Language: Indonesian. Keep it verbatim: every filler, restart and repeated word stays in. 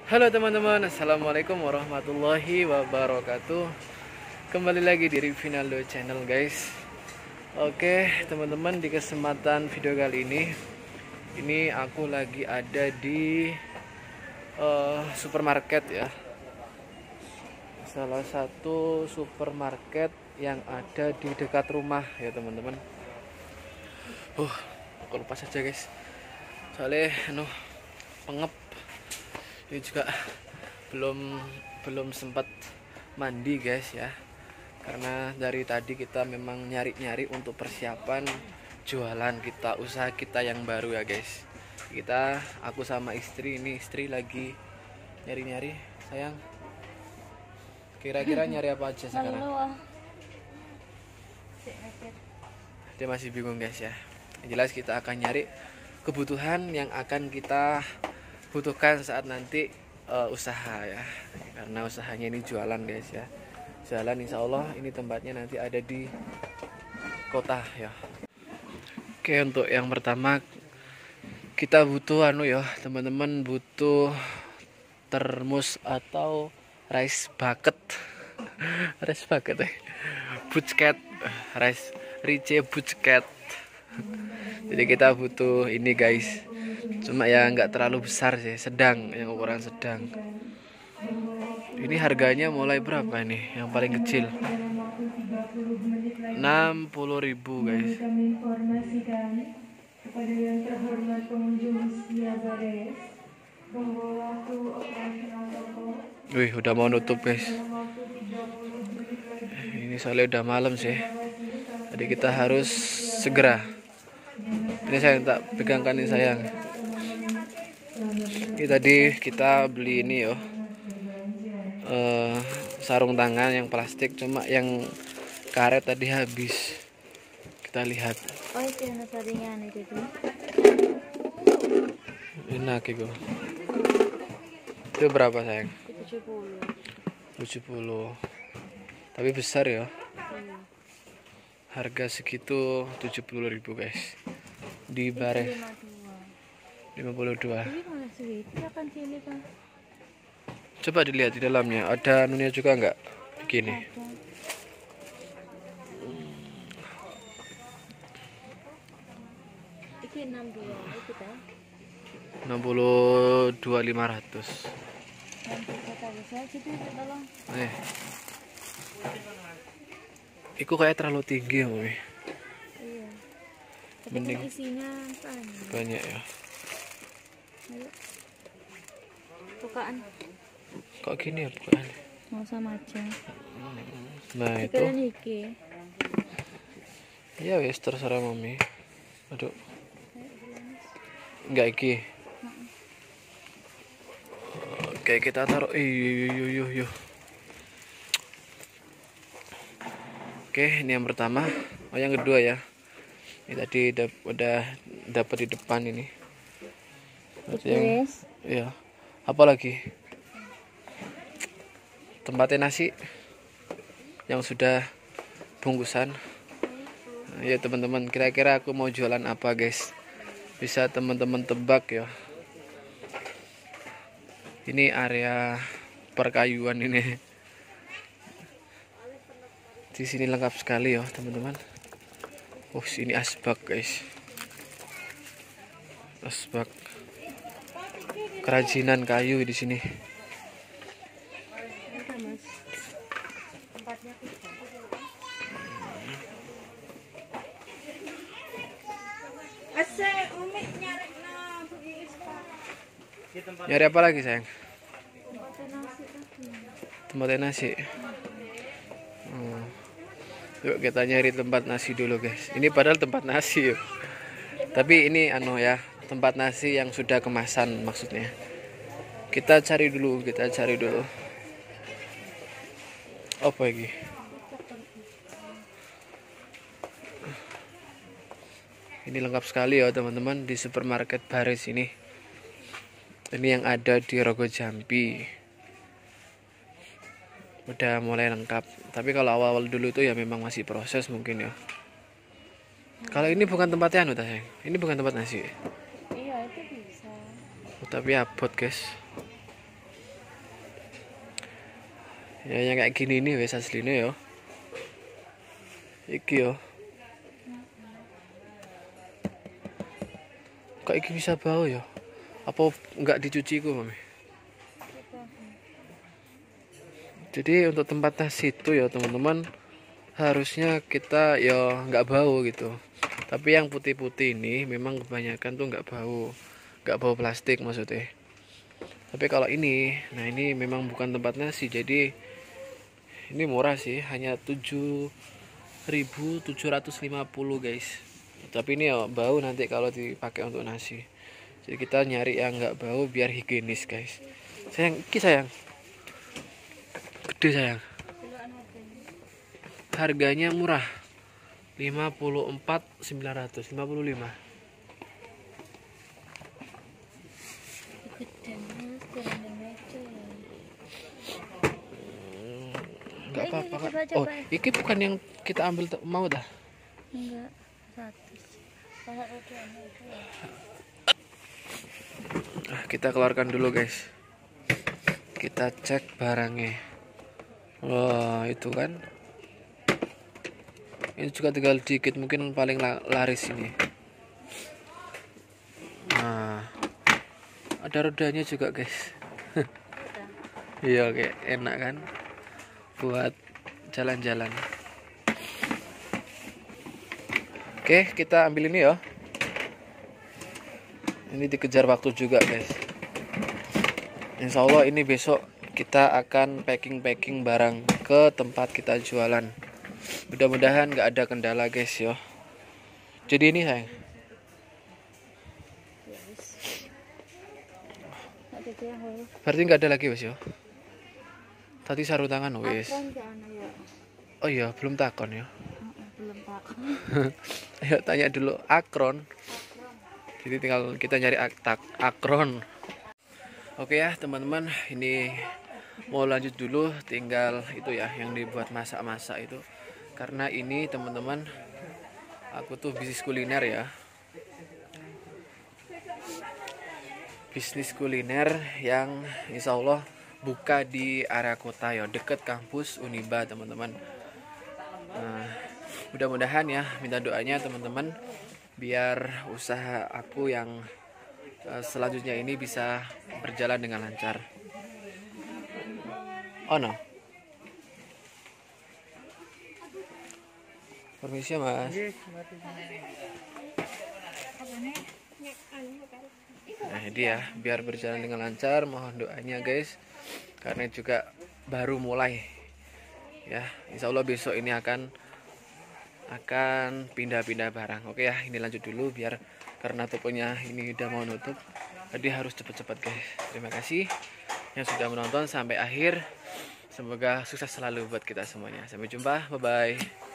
Halo teman-teman, assalamualaikum warahmatullahi wabarakatuh. Kembali lagi di Rivinaldo Channel guys. Oke teman-teman, di kesempatan video kali ini Ini aku lagi ada di uh, supermarket ya. Salah satu supermarket yang ada di dekat rumah ya teman-teman. Uh, aku lupa saja guys. Soalnya anu pengep. Ini juga belum belum sempat mandi guys ya, karena dari tadi kita memang nyari-nyari untuk persiapan jualan kita, usaha kita yang baru ya guys. Kita, aku sama istri, ini istri lagi nyari-nyari. Sayang, kira-kira nyari apa aja sekarang? Dia masih bingung guys ya. Yang jelas kita akan nyari kebutuhan yang akan kita butuhkan saat nanti uh, usaha ya, karena usahanya ini jualan guys ya. Jualan, insya Allah ini tempatnya nanti ada di kota ya. Oke, untuk yang pertama kita butuh anu ya teman-teman, butuh termos atau rice bucket. Rice bucket eh bucket rice rice bucket. Jadi kita butuh ini guys, cuma ya nggak terlalu besar sih, sedang, yang ukuran sedang. Ini harganya mulai berapa nih yang paling kecil? enam puluh ribu guys. Kami informasikan kepada yang terhormat pengunjung Sia Bares bahwa waktu operasional toko Wih, udah mau nutup guys. Ini soalnya udah malam sih, jadi kita harus segera. Ini saya tak pegangkan ini sayang. Ini tadi kita beli ini yo, uh, sarung tangan yang plastik, cuma yang karet tadi habis. Kita lihat. Oh, itu yang saringan itu tuh. Enak itu. Itu berapa sayang? tujuh puluh. tujuh puluh. Tapi besar ya. Hmm. Harga segitu tujuh puluh ribu guys. Di Bares lima puluh dua. Ini mana sih? Kan sini kan. Coba dilihat di dalamnya, ada anunya juga enggak? Begini. Iki enam puluh dua itu kan. enam puluh dua lima ratus. Eh. Iku kayak terlalu tinggi ya, Mami. Iya. Mending isinya banyak. Banyak ya. Ayo. Bukaan. Kok gini ya bukaan? Mau sama aja. Nah, itu. Pikiran iki. Ya wes terserah Mami. Aduh. Enggak iki. Oke, kita taruh. Iyo iyo iyo iyo. Oke, ini yang pertama. Oh, yang kedua ya. Ini tadi dap udah dapat di depan ini. Yang, ya. Apa lagi? Tempatnya nasi yang sudah bungkusan. Ya teman-teman, kira-kira aku mau jualan apa guys? Bisa teman-teman tebak ya. Ini area perkayuan ini. Di sini lengkap sekali ya teman-teman. Oh, sini asbak guys. Asbak. Kerajinan kayu di sini. Nyari apa lagi sayang? Tempatnya nasi. Hmm. Yuk kita nyari tempat nasi dulu guys. Ini padahal tempat nasi yuk. Tapi ini anu ya, tempat nasi yang sudah kemasan maksudnya. Kita cari dulu, kita cari dulu. Apa lagi? Ini lengkap sekali ya teman-teman di supermarket Bares ini. Ini yang ada di Rogo Jambi. Udah mulai lengkap. Tapi kalau awal-awal dulu itu ya memang masih proses mungkin ya. Kalau ini bukan tempatnya anu sayang. Ini bukan tempat nasi. Iya, itu bisa. Oh, tapi abot guys. Ya yang kayak gini nih wes aslinya yo. Iki yo. Kok iki bisa bau ya? Apa enggak dicuci ku, Mami? Jadi untuk tempat nasi itu ya teman-teman, harusnya kita ya nggak bau gitu. Tapi yang putih-putih ini memang kebanyakan tuh nggak bau, nggak bau plastik maksudnya. Tapi kalau ini, nah ini memang bukan tempat nasi, jadi ini murah sih, hanya tujuh ribu tujuh ratus lima puluh guys. Tapi ini ya bau nanti kalau dipakai untuk nasi. Jadi kita nyari yang nggak bau biar higienis guys. Sayang, iki sayang. Gede sayang. Harganya murah. lima puluh empat ribu sembilan ratus lima puluh lima. Enggak apa-apa kan. Oh, iki bukan yang kita ambil mau dah. Enggak, satu. Nah, kita keluarkan dulu guys. Kita cek barangnya. Wah, itu kan. Ini juga tinggal dikit, mungkin paling laris ini. Nah, ada rodanya juga guys. Iya, kayak enak kan buat jalan-jalan. Oke, kita ambil ini ya. Ini dikejar waktu juga guys. Insya Allah ini besok kita akan packing-packing barang ke tempat kita jualan. Mudah-mudahan nggak ada kendala guys yo. Jadi ini sayang. Berarti nggak ada lagi wes yo. Tadi sarung tangan wes. Oh iya belum takon ya. Belum takon. Ayo tanya dulu akron. Jadi tinggal kita nyari ak akron. Oke ya teman-teman, ini mau lanjut dulu, tinggal itu ya yang dibuat masak-masak itu. Karena ini teman-teman, aku tuh bisnis kuliner ya. Bisnis kuliner yang insya Allah buka di area kota ya, deket kampus Uniba teman-teman. Nah, mudah-mudahan ya, minta doanya teman-teman biar usaha aku yang uh, selanjutnya ini bisa berjalan dengan lancar. Oh no. Permisi ya mas. Nah dia biar berjalan dengan lancar, mohon doanya guys. Karena juga baru mulai ya, insya Allah besok ini akan akan pindah-pindah barang. Oke ya, ini lanjut dulu biar karena tokonya ini udah mau nutup, jadi harus cepet-cepet guys. Terima kasih yang sudah menonton sampai akhir. Semoga sukses selalu buat kita semuanya. Sampai jumpa, bye bye.